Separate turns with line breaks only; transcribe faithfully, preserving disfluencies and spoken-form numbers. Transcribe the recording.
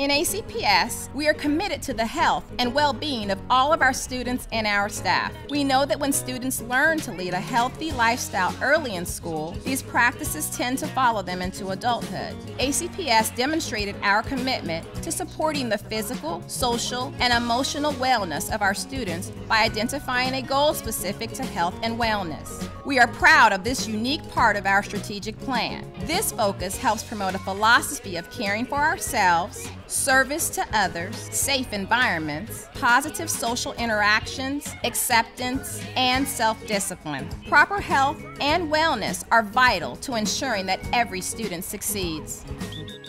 In A C P S, we are committed to the health and well-being of all of our students and our staff. We know that when students learn to lead a healthy lifestyle early in school, these practices tend to follow them into adulthood. A C P S demonstrated our commitment to supporting the physical, social, and emotional wellness of our students by identifying a goal specific to health and wellness. We are proud of this unique part of our strategic plan. This focus helps promote a philosophy of caring for ourselves, service to others, safe environments, positive social interactions, acceptance, and self-discipline. Proper health and wellness are vital to ensuring that every student succeeds.